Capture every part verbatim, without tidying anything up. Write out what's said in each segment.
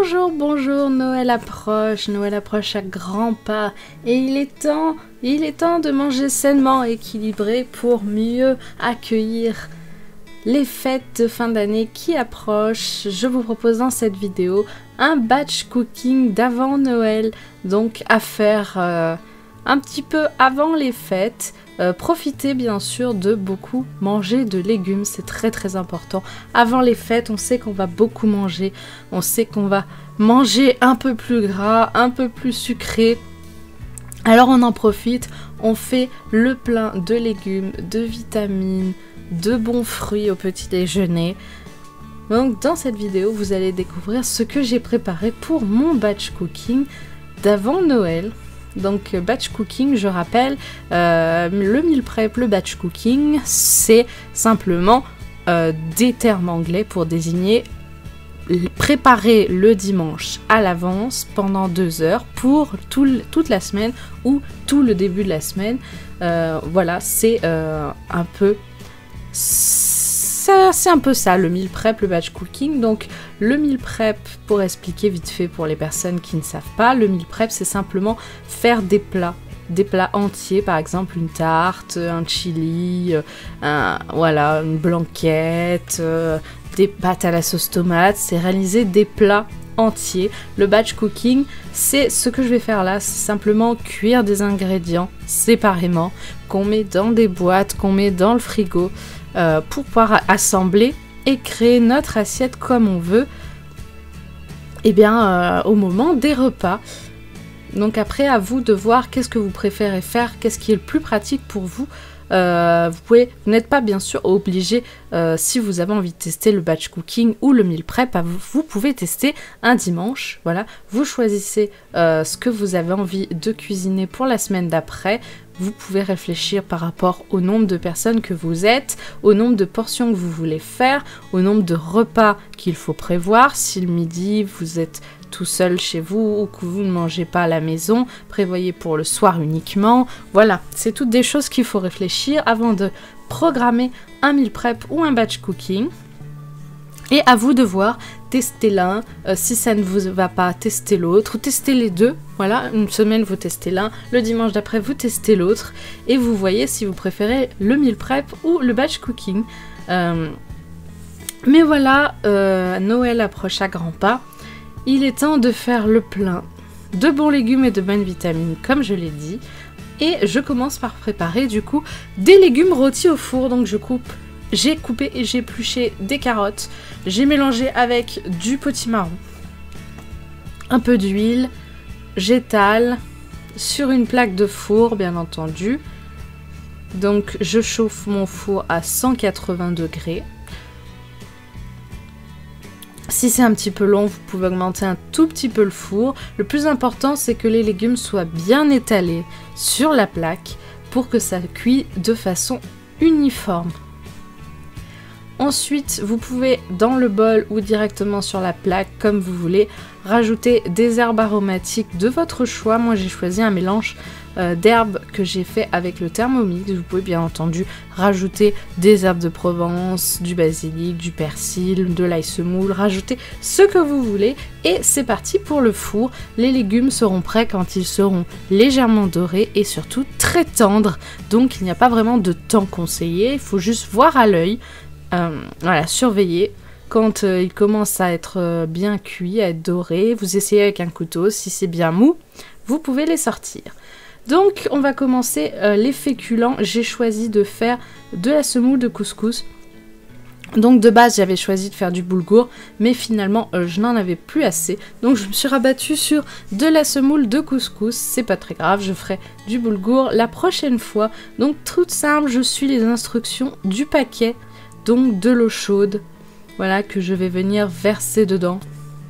Bonjour, bonjour, Noël approche, Noël approche à grands pas et il est temps, il est temps de manger sainement équilibré pour mieux accueillir les fêtes de fin d'année qui approchent. Je vous propose dans cette vidéo un batch cooking d'avant Noël, donc à faire euh, un petit peu avant les fêtes. Euh, profitez bien sûr de beaucoup manger de légumes, c'est très très important. Avant les fêtes, on sait qu'on va beaucoup manger, on sait qu'on va manger un peu plus gras, un peu plus sucré. Alors on en profite, on fait le plein de légumes, de vitamines, de bons fruits au petit déjeuner. Donc dans cette vidéo, vous allez découvrir ce que j'ai préparé pour mon batch cooking d'avant Noël. Donc batch cooking, je rappelle, euh, le meal prep, le batch cooking, c'est simplement euh, des termes anglais pour désigner préparer le dimanche à l'avance pendant deux heures pour tout, toute la semaine ou tout le début de la semaine. Euh, voilà, c'est euh, un peu... C'est un peu ça, le meal prep, le batch cooking. Donc le meal prep, pour expliquer vite fait pour les personnes qui ne savent pas, le meal prep c'est simplement faire des plats, des plats entiers, par exemple une tarte, un chili, un, voilà, une blanquette, euh, des pâtes à la sauce tomate, c'est réaliser des plats entiers. Le batch cooking, c'est ce que je vais faire là, c'est simplement cuire des ingrédients séparément, qu'on met dans des boîtes, qu'on met dans le frigo, Euh, pour pouvoir assembler et créer notre assiette comme on veut, et bien euh, au moment des repas. Donc après, à vous de voir qu'est-ce que vous préférez faire, qu'est-ce qui est le plus pratique pour vous. Euh, vous pouvez, vous n'êtes pas bien sûr obligé, euh, si vous avez envie de tester le batch cooking ou le meal prep, vous, vous pouvez tester un dimanche. Voilà, vous choisissez euh, ce que vous avez envie de cuisiner pour la semaine d'après. Vous pouvez réfléchir par rapport au nombre de personnes que vous êtes, au nombre de portions que vous voulez faire, au nombre de repas qu'il faut prévoir. Si le midi, vous êtes tout seul chez vous ou que vous ne mangez pas à la maison, prévoyez pour le soir uniquement. Voilà, c'est toutes des choses qu'il faut réfléchir avant de programmer un meal prep ou un batch cooking. Et à vous de voir, tester l'un, euh, si ça ne vous va pas, tester l'autre, tester les deux. Voilà, une semaine vous testez l'un, le dimanche d'après vous testez l'autre, et vous voyez si vous préférez le meal prep ou le batch cooking. Euh, mais voilà, euh, Noël approche à grands pas. Il est temps de faire le plein de bons légumes et de bonnes vitamines, comme je l'ai dit. Et je commence par préparer du coup des légumes rôtis au four. Donc je coupe, j'ai coupé et j'ai épluché des carottes. J'ai mélangé avec du potimarron, un peu d'huile. J'étale sur une plaque de four, bien entendu. Donc je chauffe mon four à cent quatre-vingts degrés. Si c'est un petit peu long, vous pouvez augmenter un tout petit peu le four. Le plus important, c'est que les légumes soient bien étalés sur la plaque pour que ça cuise de façon uniforme. Ensuite, vous pouvez dans le bol ou directement sur la plaque, comme vous voulez, rajouter des herbes aromatiques de votre choix. Moi, j'ai choisi un mélange euh, d'herbes que j'ai fait avec le Thermomix. Vous pouvez bien entendu rajouter des herbes de Provence, du basilic, du persil, de l'ail semoule, rajouter ce que vous voulez. Et c'est parti pour le four. Les légumes seront prêts quand ils seront légèrement dorés et surtout très tendres. Donc, il n'y a pas vraiment de temps conseillé. Il faut juste voir à l'œil. Euh, voilà, surveillez quand euh, il commence à être euh, bien cuit, à être doré, vous essayez avec un couteau, si c'est bien mou, vous pouvez les sortir. Donc on va commencer euh, les féculents. J'ai choisi de faire de la semoule de couscous. Donc de base j'avais choisi de faire du boulgour, mais finalement euh, je n'en avais plus assez. Donc je me suis rabattue sur de la semoule de couscous, c'est pas très grave, je ferai du boulgour la prochaine fois. Donc tout simple, je suis les instructions du paquet. Donc de l'eau chaude, voilà, que je vais venir verser dedans.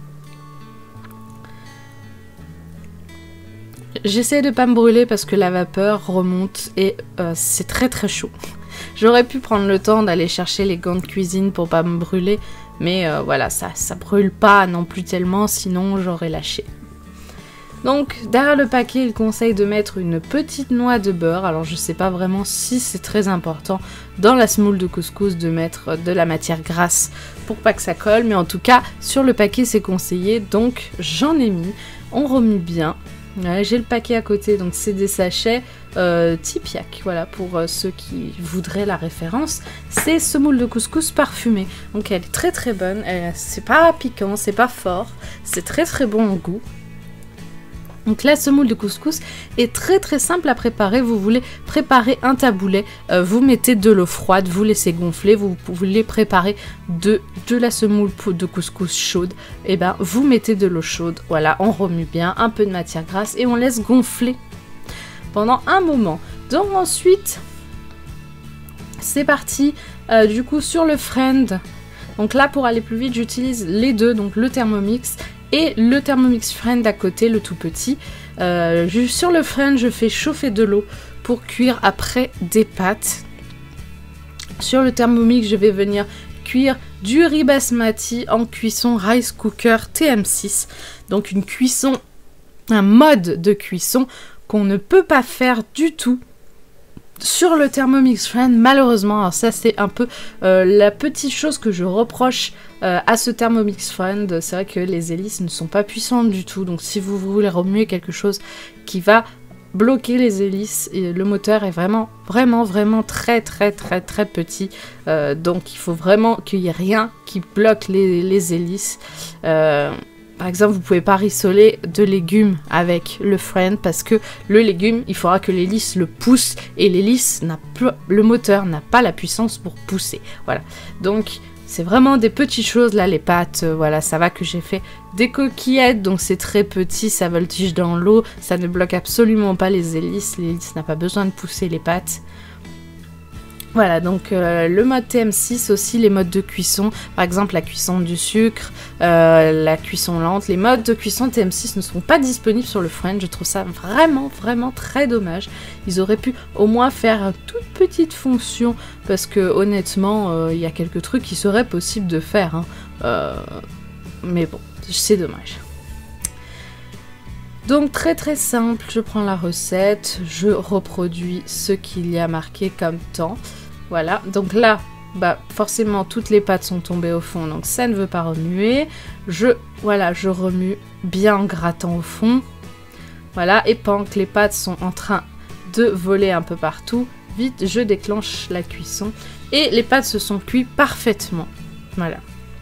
J'essaie de pas me brûler parce que la vapeur remonte et euh, c'est très très chaud. J'aurais pu prendre le temps d'aller chercher les gants de cuisine pour pas me brûler, mais euh, voilà, ça, ça brûle pas non plus tellement, sinon j'aurais lâché. Donc derrière le paquet, il conseille de mettre une petite noix de beurre. Alors je sais pas vraiment si c'est très important dans la semoule de couscous de mettre de la matière grasse pour pas que ça colle, mais en tout cas sur le paquet c'est conseillé, donc j'en ai mis. On remue bien. Ouais, j'ai le paquet à côté, donc c'est des sachets euh, Tipiak, voilà, pour euh, ceux qui voudraient la référence. C'est semoule de couscous parfumée, donc elle est très très bonne, c'est pas piquant, c'est pas fort, c'est très très bon au goût. Donc la semoule de couscous est très très simple à préparer. Vous voulez préparer un taboulet, euh, vous mettez de l'eau froide, vous laissez gonfler, vous voulez préparer de, de la semoule de couscous chaude, et ben vous mettez de l'eau chaude, voilà, on remue bien, un peu de matière grasse et on laisse gonfler pendant un moment. Donc ensuite, c'est parti, euh, du coup sur le Friend. Donc là pour aller plus vite j'utilise les deux, donc le Thermomix et le Thermomix Friend à côté, le tout petit. Euh, sur le Friend, je fais chauffer de l'eau pour cuire après des pâtes. Sur le Thermomix, je vais venir cuire du riz basmati en cuisson rice cooker T M six. Donc une cuisson, un mode de cuisson qu'on ne peut pas faire du tout sur le Thermomix Friend, malheureusement. Alors ça c'est un peu euh, la petite chose que je reproche euh, à ce Thermomix Friend. C'est vrai que les hélices ne sont pas puissantes du tout, donc si vous voulez remuer quelque chose qui va bloquer les hélices, et le moteur est vraiment vraiment vraiment très très très très petit, euh, donc il faut vraiment qu'il n'y ait rien qui bloque les, les hélices. euh, Par exemple, vous ne pouvez pas rissoler de légumes avec le Friend parce que le légume, il faudra que l'hélice le pousse et l'hélice n'a plus, le moteur n'a pas la puissance pour pousser. Voilà. Donc, c'est vraiment des petites choses là, les pâtes. Euh, voilà, ça va que j'ai fait des coquillettes, donc c'est très petit, ça voltige dans l'eau, ça ne bloque absolument pas les hélices. L'hélice n'a pas besoin de pousser les pâtes. Voilà, donc euh, le mode T M six aussi, les modes de cuisson, par exemple la cuisson du sucre, euh, la cuisson lente, les modes de cuisson T M six ne sont pas disponibles sur le Friend. Je trouve ça vraiment, vraiment très dommage. Ils auraient pu au moins faire une toute petite fonction, parce que honnêtement, euh, il y a quelques trucs qui seraient possibles de faire, hein. euh, mais bon, c'est dommage. Donc très très simple, je prends la recette, je reproduis ce qu'il y a marqué comme temps. Voilà, donc là, bah forcément toutes les pâtes sont tombées au fond, donc ça ne veut pas remuer. Je, voilà, je remue bien en grattant au fond. Voilà, et pendant que les pâtes sont en train de voler un peu partout, vite je déclenche la cuisson et les pâtes se sont cuites parfaitement. Voilà.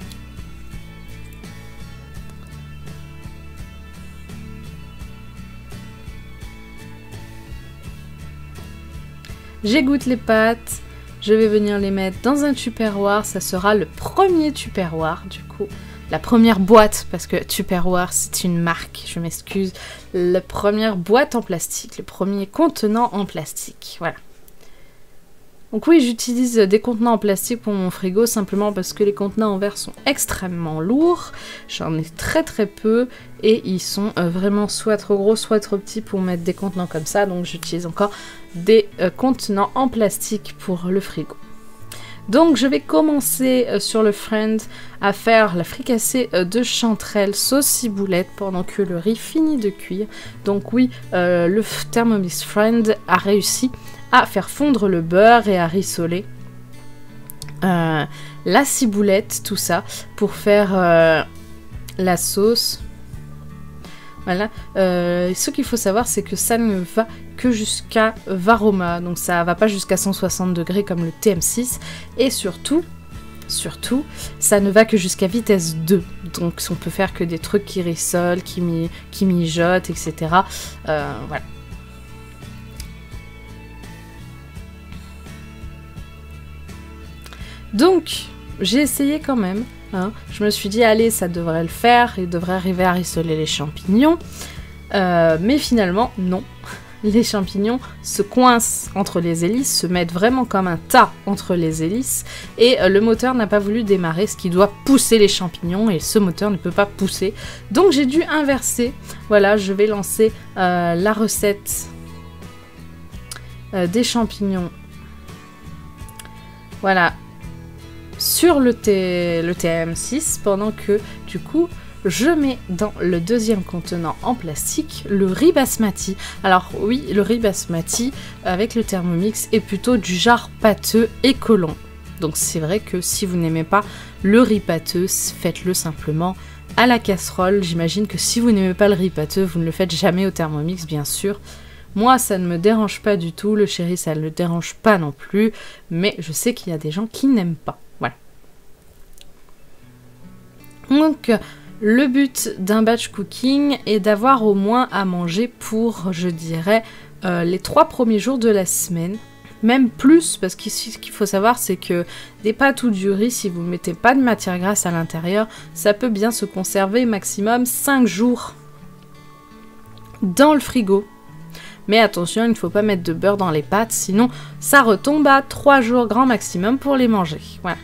J'égoutte les pâtes, je vais venir les mettre dans un tupperware, ça sera le premier tupperware du coup, la première boîte, parce que tupperware c'est une marque, je m'excuse, la première boîte en plastique, le premier contenant en plastique, voilà. Donc oui, j'utilise des contenants en plastique pour mon frigo simplement parce que les contenants en verre sont extrêmement lourds. J'en ai très très peu et ils sont euh, vraiment soit trop gros, soit trop petits pour mettre des contenants comme ça. Donc j'utilise encore des euh, contenants en plastique pour le frigo. Donc je vais commencer euh, sur le Friend à faire la fricassée euh, de chanterelle sauce ciboulette pendant que le riz finit de cuire. Donc oui, euh, le Thermomix Friend a réussi à faire fondre le beurre et à rissoler euh, la ciboulette, tout ça, pour faire euh, la sauce. Voilà. Euh, ce qu'il faut savoir, c'est que ça ne va que jusqu'à Varoma, donc ça va pas jusqu'à cent soixante degrés comme le T M six, et surtout, surtout, ça ne va que jusqu'à vitesse deux, donc on peut faire que des trucs qui rissolent, qui, mi qui mijotent, et cetera. Euh, voilà. Donc, j'ai essayé quand même. Hein. Je me suis dit, allez, ça devrait le faire. Il devrait arriver à rissoler les champignons. Euh, mais finalement, non. Les champignons se coincent entre les hélices, se mettent vraiment comme un tas entre les hélices. Et euh, le moteur n'a pas voulu démarrer, ce qui doit pousser les champignons. Et ce moteur ne peut pas pousser. Donc, j'ai dû inverser. Voilà, je vais lancer euh, la recette euh, des champignons. Voilà. Sur le, T le T M six, pendant que du coup je mets dans le deuxième contenant en plastique le riz basmati. Alors oui, le riz basmati avec le Thermomix est plutôt du genre pâteux et collant. Donc c'est vrai que si vous n'aimez pas le riz pâteux, faites-le simplement à la casserole. J'imagine que si vous n'aimez pas le riz pâteux, vous ne le faites jamais au Thermomix, bien sûr. Moi, ça ne me dérange pas du tout. Le chéri, ça ne le dérange pas non plus. Mais je sais qu'il y a des gens qui n'aiment pas. Voilà. Donc, le but d'un batch cooking est d'avoir au moins à manger pour, je dirais, euh, les trois premiers jours de la semaine. Même plus, parce que ce qu'il faut savoir, c'est que des pâtes ou du riz, si vous ne mettez pas de matière grasse à l'intérieur, ça peut bien se conserver maximum cinq jours dans le frigo. Mais attention, il ne faut pas mettre de beurre dans les pâtes, sinon ça retombe à trois jours grand maximum pour les manger. Voilà.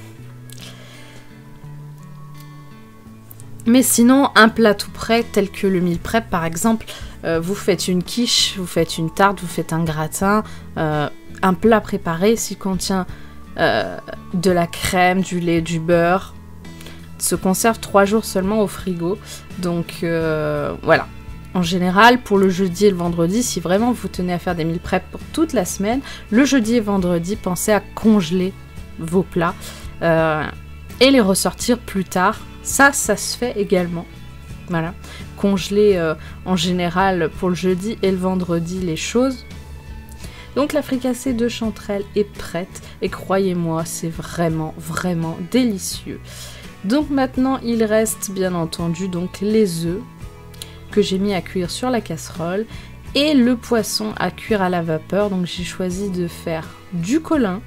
Mais sinon, un plat tout prêt, tel que le meal prep par exemple, euh, vous faites une quiche, vous faites une tarte, vous faites un gratin, euh, un plat préparé s'il contient euh, de la crème, du lait, du beurre, se conserve trois jours seulement au frigo. Donc euh, voilà. En général, pour le jeudi et le vendredi, si vraiment vous tenez à faire des meal prep pour toute la semaine, le jeudi et vendredi, pensez à congeler vos plats euh, et les ressortir plus tard. Ça, ça se fait également. Voilà. Congeler euh, en général pour le jeudi et le vendredi les choses. Donc la fricassée de chanterelle est prête et croyez-moi, c'est vraiment, vraiment délicieux. Donc maintenant, il reste bien entendu donc les œufs que j'ai mis à cuire sur la casserole et le poisson à cuire à la vapeur. Donc j'ai choisi de faire du colin.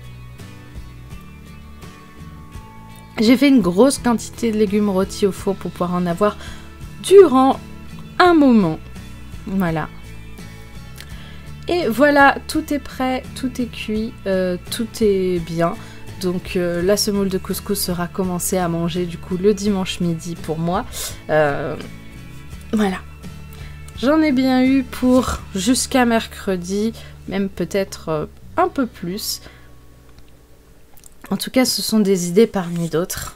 J'ai fait une grosse quantité de légumes rôtis au four pour pouvoir en avoir durant un moment. Voilà. Et voilà, tout est prêt, tout est cuit, euh, tout est bien. Donc euh, la semoule de couscous sera commencée à manger du coup le dimanche midi pour moi. Euh, voilà. J'en ai bien eu pour jusqu'à mercredi, même peut-être euh, un peu plus. En tout cas, ce sont des idées parmi d'autres.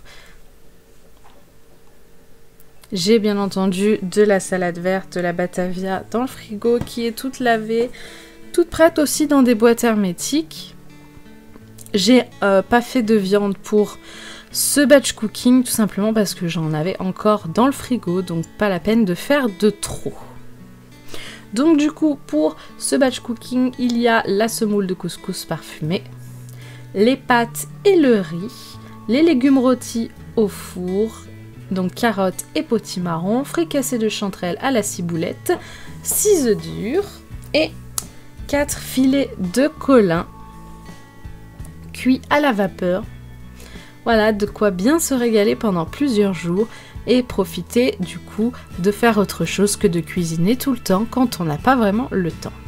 J'ai bien entendu de la salade verte, de la batavia dans le frigo qui est toute lavée, toute prête aussi dans des boîtes hermétiques. J'ai euh, pas fait de viande pour ce batch cooking, tout simplement parce que j'en avais encore dans le frigo, donc pas la peine de faire de trop. Donc du coup, pour ce batch cooking, il y a la semoule de couscous parfumée, les pâtes et le riz, les légumes rôtis au four, donc carottes et potimarron, fricassée de chanterelle à la ciboulette, six œufs durs et quatre filets de colin cuits à la vapeur. Voilà, de quoi bien se régaler pendant plusieurs jours et profiter du coup de faire autre chose que de cuisiner tout le temps quand on n'a pas vraiment le temps.